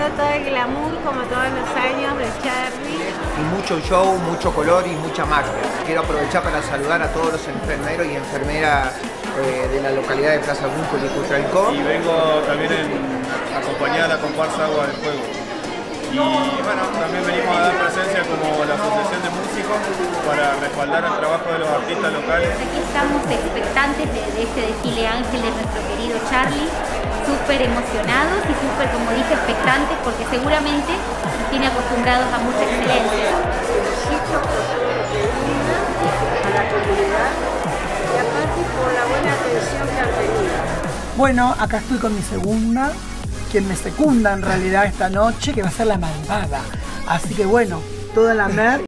todo el glamour como todos los años de Charlie. Y mucho show, mucho color y mucha magia. Quiero aprovechar para saludar a todos los enfermeros y enfermeras de la localidad de Plaza Bunco y Cutralcó. Y vengo también a acompañar a la comparsa Agua del Fuego. Y bueno, también venimos a dar presencia como la Asociación de Músicos para respaldar el trabajo de los artistas locales. Aquí estamos expectantes de este desfile Ángel de nuestro querido Charlie, súper emocionados y súper, como dije, expectantes porque seguramente nos tiene acostumbrados a mucha excelencia. Felicito por todo lo que brinda a la comunidad y aparte por la buena atención que han tenido. Bueno, acá estoy con mi segunda, quien me secunda en realidad esta noche, que va a ser la malvada. Así que bueno, toda la mer